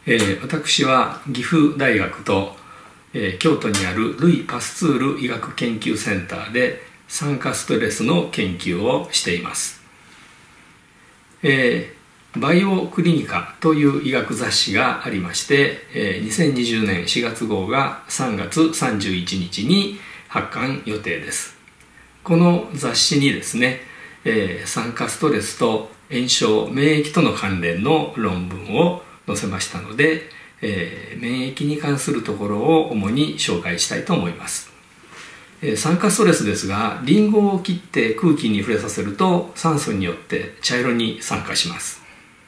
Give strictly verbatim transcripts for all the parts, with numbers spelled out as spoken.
えー、私は岐阜大学と、えー、京都にあるルイ・パスツール医学研究センターで酸化ストレスの研究をしています。えー、バイオクリニカという医学雑誌がありまして、えー、にせんにじゅうねんしがつ号がさんがつさんじゅういちにちに発刊予定です。この雑誌にですね、えー、酸化ストレスと炎症免疫との関連の論文を載せましたので、えー、免疫に関するところを主に紹介したいと思います。えー、酸化ストレスですが、リンゴを切って空気に触れさせると酸素によって茶色に酸化します。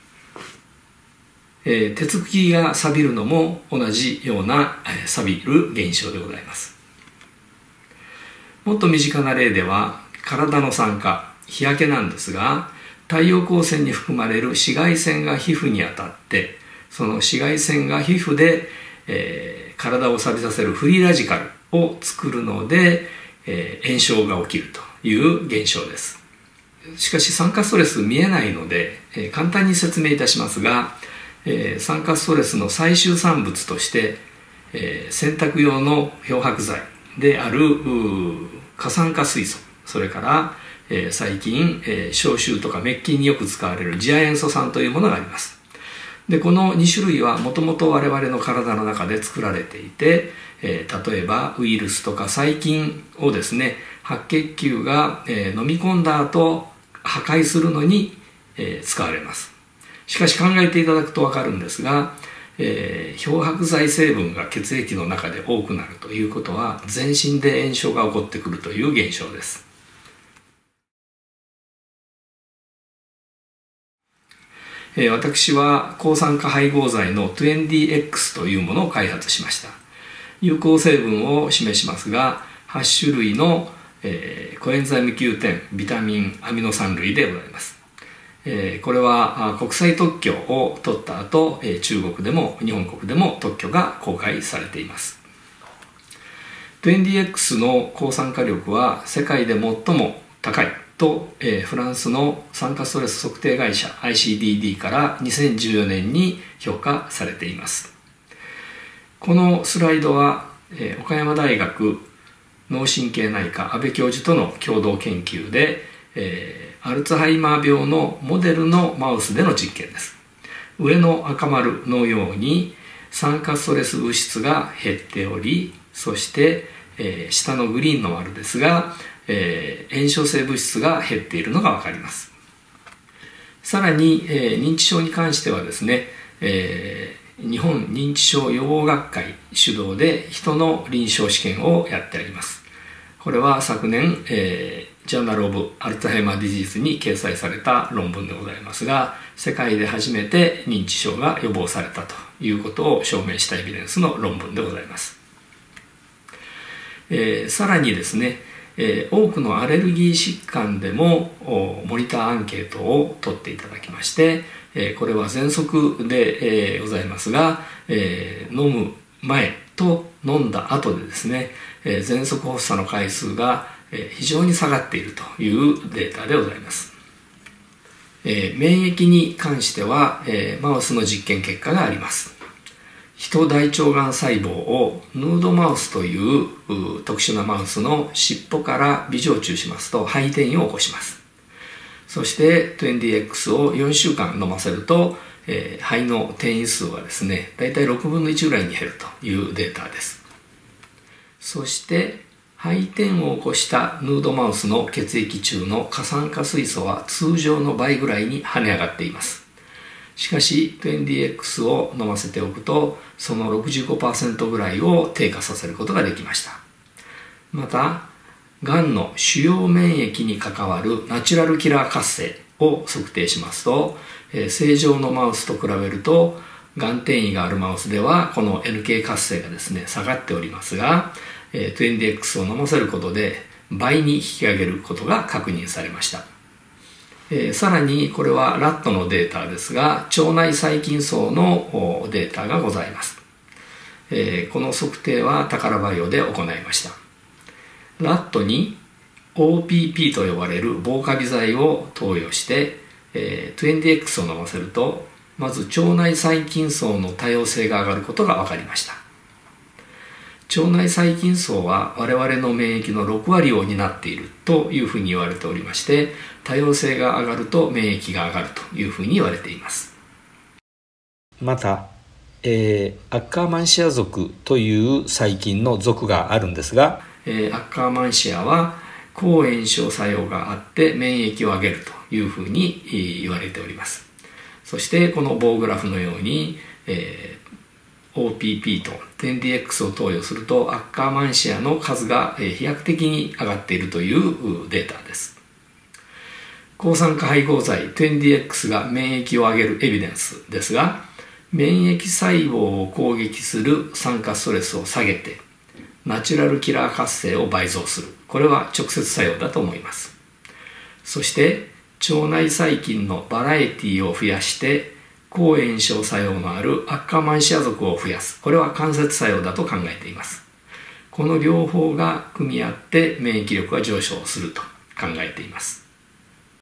えー、鉄茎が錆びるのも同じような、えー、錆びる現象でございます。もっと身近な例では体の酸化、日焼けなんですが、太陽光線に含まれる紫外線が皮膚に当たってその紫外線が皮膚で、えー、体を錆びさせるフリーラジカルを作るので、えー、炎症が起きるという現象です。しかし酸化ストレス見えないので、えー、簡単に説明いたしますが、えー、酸化ストレスの最終産物として、えー、洗濯用の漂白剤である過酸化水素、それから、えー、最近、えー、消臭とか滅菌によく使われる次亜塩素酸というものがあります。でこのにしゅるいはもともと我々の体の中で作られていて、えー、例えばウイルスとか細菌をですね、白血球が、えー、飲み込んだ後破壊するのに、えー、使われます。しかし考えていただくと分かるんですが、えー、漂白剤成分が血液の中で多くなるということは全身で炎症が起こってくるという現象です。私は抗酸化配合剤の ツーエヌディーエックス というものを開発しました。有効成分を示しますが、はちしゅるいの、えー、コエンザイム キューテン、ビタミン、アミノ酸類でございます。えー、これは国際特許を取った後、えー、中国でも日本国でも特許が公開されています。ツーエヌディーエックス の抗酸化力は世界で最も高いと、えー、フランスの酸化ストレス測定会社 アイシーディーディー からにせんじゅうよねんに評価されています。このスライドは、えー、岡山大学脳神経内科安倍教授との共同研究で、えー、アルツハイマー病のモデルのマウスでの実験です。上の赤丸のように酸化ストレス物質が減っており、そして、えー、下のグリーンの丸ですが、えー、炎症性物質が減っているのが分かります。さらに、えー、認知症に関してはですね、えー、日本認知症予防学会主導で人の臨床試験をやってあります。これは昨年、えー、ジャーナル・オブ・アルツハイマー・ディジーズに掲載された論文でございますが、世界で初めて認知症が予防されたということを証明したエビデンスの論文でございます。えー、さらにですね、えー、多くのアレルギー疾患でもモニターアンケートを取っていただきまして、えー、これは喘息で、えー、ございますが、えー、飲む前と飲んだ後でですね、えー、喘息発作の回数が、えー、非常に下がっているというデータでございます。えー、免疫に関しては、えー、マウスの実験結果があります。ヒト大腸がん細胞をヌードマウスという特殊なマウスの尻尾から微静注しますと肺転移を起こします。そして ツーエヌディーエックス をよんしゅうかん飲ませると、えー、肺の転移数はですね、だいたいろくぶんのいちぐらいに減るというデータです。そして肺転移を起こしたヌードマウスの血液中の過酸化水素は通常の倍ぐらいに跳ね上がっています。しかし ツーエヌディーエックス を飲ませておくとその ろくじゅうごパーセント ぐらいを低下させることができました。またがんの主要免疫に関わるナチュラルキラー活性を測定しますと、えー、正常のマウスと比べるとがん転移があるマウスではこの エヌケー 活性がですね下がっておりますが、えー、ツーエヌディーエックス を飲ませることで倍に引き上げることが確認されました。えー、さらにこれはラットのデータですが腸内細菌層のデータがございます。えー、この測定はタカラバイオで行いました。ラットに オーピーピー と呼ばれる防カビ剤を投与して、えー、ツーエヌディーエックス を飲ませるとまず腸内細菌層の多様性が上がることが分かりました。腸内細菌層は我々の免疫のろくわりを担っているというふうに言われておりまして、多様性が上がると免疫が上がるというふうに言われています。また、えー、アッカーマンシア属という細菌の属があるんですが、えー、アッカーマンシアは抗炎症作用があって免疫を上げるというふうに言われております。そしてこの棒グラフのように、えーオーピーピー と テンディーエックス を投与するとアッカーマンシアの数が飛躍的に上がっているというデータです。抗酸化配合剤 テンディーエックス が免疫を上げるエビデンスですが、免疫細胞を攻撃する酸化ストレスを下げてナチュラルキラー活性を倍増する、これは直接作用だと思います。そして腸内細菌のバラエティを増やして抗炎症作用のあるアッカーマンシア属を増やす、これは間接作用だと考えています。この両方が組み合って免疫力が上昇すると考えています。